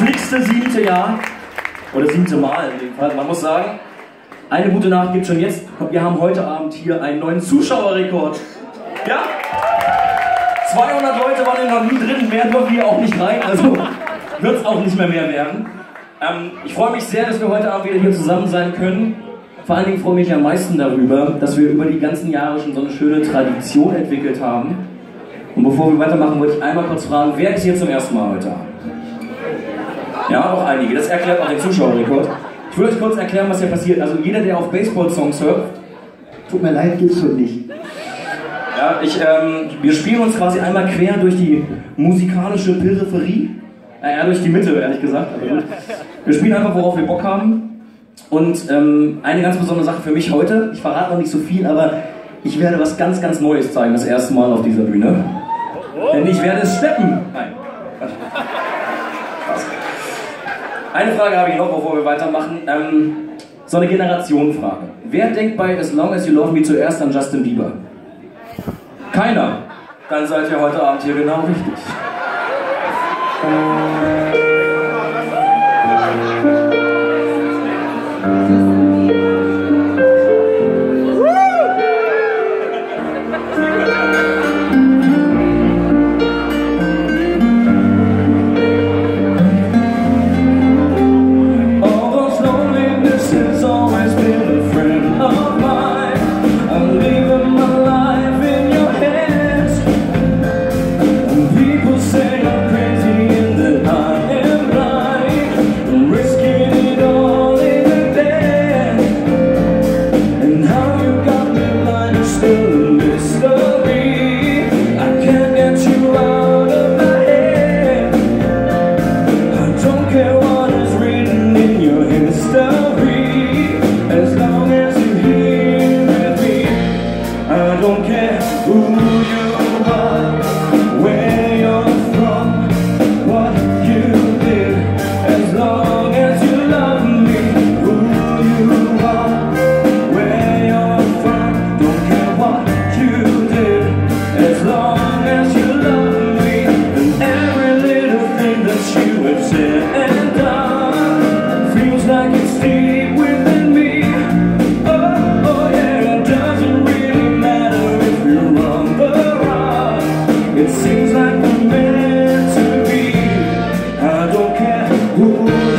nächste 7. Jahr, oder 7. Mal in dem Fall. Man muss sagen, eine gute Nachricht gibt schon jetzt. Wir haben heute Abend hier einen neuen Zuschauerrekord. Ja? 200 Leute waren ja noch nie drin, mehr dürfen hier auch nicht rein, also wird es auch nicht mehr werden. Ich freue mich sehr, dass wir heute Abend wieder hier zusammen sein können. Vor allen Dingen freue ich mich am meisten darüber, dass wir über die ganzen Jahre schon so eine schöne Tradition entwickelt haben. Und bevor wir weitermachen, wollte ich einmal kurz fragen, wer ist hier zum ersten Mal heute Abend? Ja, auch einige. Das erklärt auch den Zuschauerrekord. Ich will euch kurz erklären, was hier passiert. Also jeder, der auf Baseball-Songs hört, tut mir leid, geht's schon nicht. Ja, wir spielen uns quasi einmal quer durch die musikalische Peripherie. Eher durch die Mitte, ehrlich gesagt. Aber gut. Wir spielen einfach, worauf wir Bock haben. Und eine ganz besondere Sache für mich heute, ich verrate noch nicht so viel, aber ich werde was ganz, ganz Neues zeigen, das erste Mal auf dieser Bühne. Denn ich werde es steppen. Nein. Spaß. Eine Frage habe ich noch, bevor wir weitermachen. So eine Generationenfrage. Wer denkt bei As Long As You Love Me zuerst an Justin Bieber? Keiner. Dann seid ihr heute Abend hier genau richtig. It seems like we're meant to be. I don't care who